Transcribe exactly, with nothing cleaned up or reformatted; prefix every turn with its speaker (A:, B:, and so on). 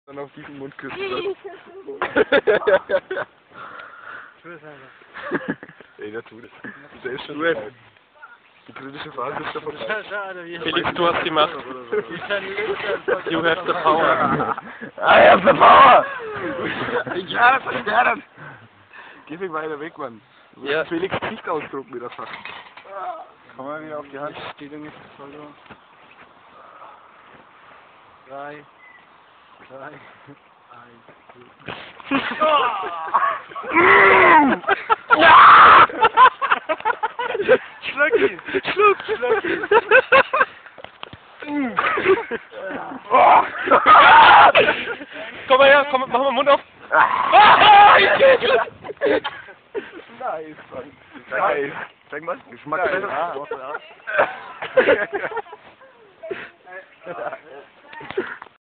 A: Dann auf diesen Mund küssen.
B: Tschüss, Alter.
A: Ey, der tut es. Der ist schon weg. Die kritische Phase ist davon.
C: Felix, du hast die Macht. You have the power.
A: I have the power! Ich habe es, der hat. Geh mich weiter weg, Mann. Du musst
C: Ja.
A: Felix Gesichtsausdruck wieder fassen.
B: Komm mal wieder auf die Hand. Steht irgendwie voll so. Drei. Drei. Eins. Schluck ihn! Schluck, schluck ihn!
C: Komm mal her, komm, mach mal den Mund auf.
A: Nice, Mann. Nice. Zeig mal, Geschmack.
B: Ja, ja.